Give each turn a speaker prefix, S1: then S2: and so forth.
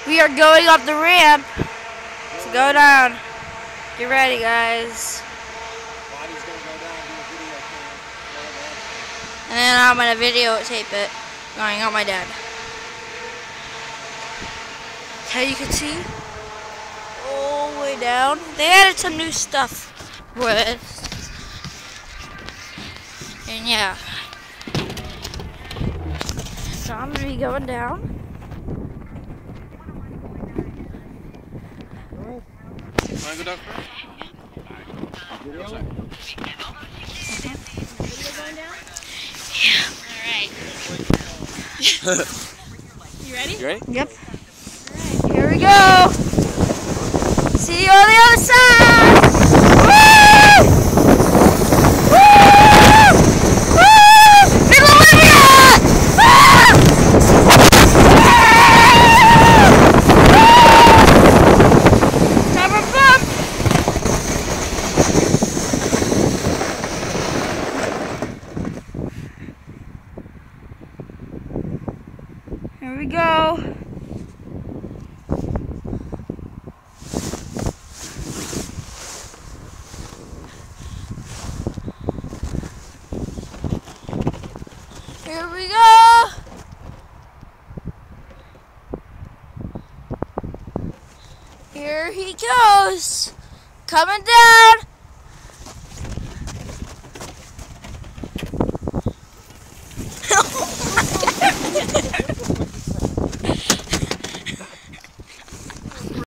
S1: We are going up the ramp. So go down. Get ready, guys.
S2: Bonnie's gonna go down and do a video cam.
S1: And then I'm gonna videotape it going up my dad. How you can see all the way down. They added some new stuff for this. And yeah. So I'm gonna be going down.
S2: Wanna go down first? Video?
S3: Going down?
S1: Yeah.
S3: Alright. You ready?
S2: You ready?
S1: Yep. Here we go. See you on the other side. Woo! Woo! Woo! Little Livia! Woo! Rubber bump. Here we go. Here we go. Here he goes. Coming down.